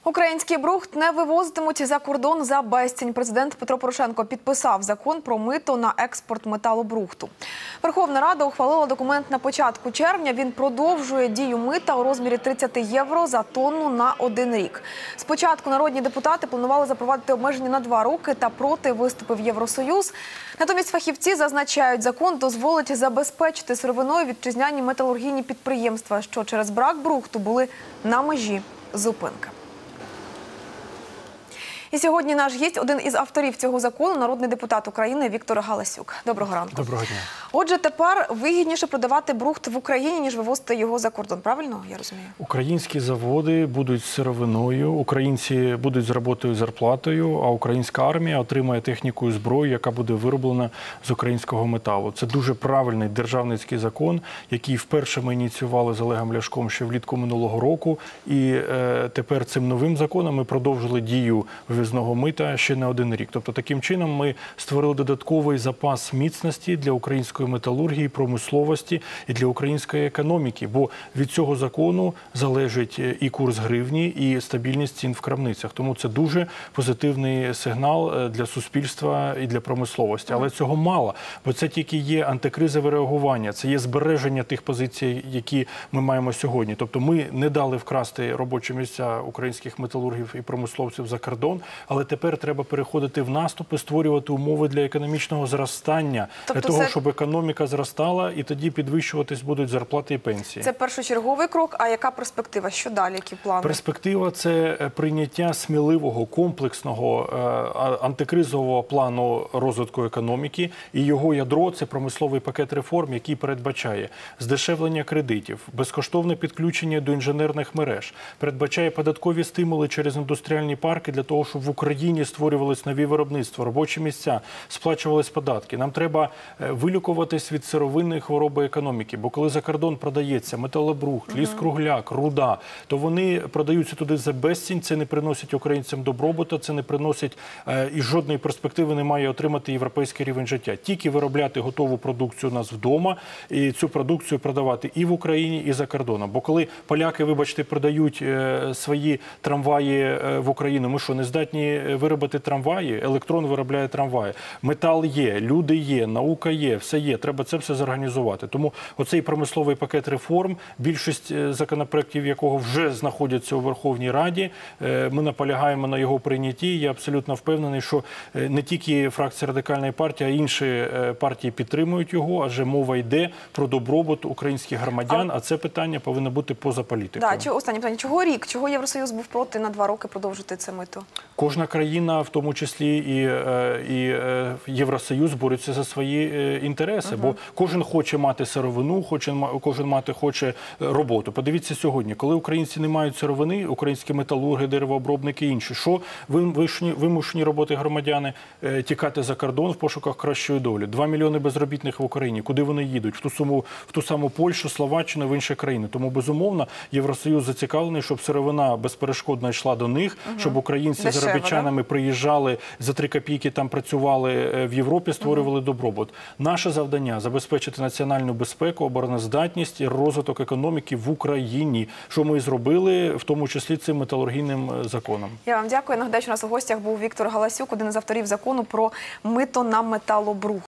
Український брухт не вивозитимуть за кордон за безцінь. Президент Петро Порошенко підписав закон про мито на експорт металобрухту. Верховна Рада ухвалила документ на початку червня. Він продовжує дію мита у розмірі 30 євро за тонну на 1 рік. Спочатку народні депутати планували запровадити обмеження на 2 роки та проти виступив Євросоюз. Натомість фахівці зазначають, закон дозволить забезпечити сировиною вітчизняні металургійні підприємства, що через брак брухту були на межі зупинки. І сьогодні наш гість – один із авторів цього закону, народний депутат України Віктор Галасюк. Доброго ранку. Доброго дня. Отже, тепер вигідніше продавати брухт в Україні, ніж вивозити його за кордон. Правильно я розумію? Українські заводи будуть сировиною, українці будуть з роботою, зарплатою, а українська армія отримає техніку і зброю, яка буде вироблена з українського металу. Це дуже правильний державницький закон, який вперше ми ініціювали з Олегом Ляшком ще влітку минулого року. І тепер цим новим законом ми продовжили дію вивізного мита ще не 1 рік. Тобто таким чином ми створили додатковий запас міцності для української металургії, промисловості і для української економіки, бо від цього закону залежить і курс гривні, і стабільність цін в крамницях. Тому це дуже позитивний сигнал для суспільства і для промисловості. Але цього мало, бо це тільки є антикризове реагування, це є збереження тих позицій, які ми маємо сьогодні. Тобто ми не дали вкрасти робочі місця українських металургів і промисловців за кордон, але тепер треба переходити в наступ і створювати умови для економічного зростання, для того, щоб економіка зростала, і тоді підвищуватись будуть зарплати і пенсії. Це першочерговий крок, а яка перспектива? Що далі, які плани? Перспектива – це прийняття сміливого, комплексного антикризового плану розвитку економіки, і його ядро – це промисловий пакет реформ, який передбачає здешевлення кредитів, безкоштовне підключення до інженерних мереж, передбачає податкові стимули через індустріальні парки для того, щоб в Україні створювались нові виробництва, робочі місця, сплачувались податки. Нам треба вилікуватись від сировинної хвороби економіки, бо коли за кордон продається металобрухт, ліс-кругляк, руда, то вони продаються туди за безцінь, це не приносить українцям добробуту, це не приносить і жодної перспективи немає отримати європейський рівень життя. Тільки виробляти готову продукцію у нас вдома і цю продукцію продавати і в Україні, і за кордоном. Бо коли поляки, вибачте, продають свої трамваї в Україну, ми що, не здатні виробити трамваї? Електрон виробляє трамваї. Метал є, люди є, наука є, все є. Треба це все зорганізувати. Тому оцей промисловий пакет реформ, більшість законопроєктів якого вже знаходяться у Верховній Раді, ми наполягаємо на його прийнятті. Я абсолютно впевнений, що не тільки фракція Радикальної партії, а інші партії підтримують його, адже мова йде про добробут українських громадян, а це питання повинно бути поза політикою. Так, останнє питання. Чого рік? Чого Євросоюз був проти на 2 роки продовжити це мито? Кожна країна, в тому числі і Євросоюз, бореться за свої інтереси, бо кожен хоче мати сировину, кожен хоче роботу. Подивіться сьогодні, коли українці не мають сировини, українські металурги, деревообробники і інші, що вимушені роботи громадяни тікати за кордон в пошуках кращої долі. 2 мільйони безробітних в Україні. Куди вони їдуть? В ту саму Польщу, Словаччину, в інші країни. Тому, безумовно, Євросоюз зацікавлений, щоб сировина безперешкодно йшла до них, щоб українці з заробітчанами приїжджали, за 3 копійки там працювали в Європі, створювали добробут. Наше завдання – забезпечити національну безпеку, обороноздатність і розвиток економіки в Україні, що ми і зробили, в тому числі цим металургійним законом. Я вам дякую. Нагадаю, що у нас у гостях був Віктор Галасюк, один із авторів закону про мито на металобрухт.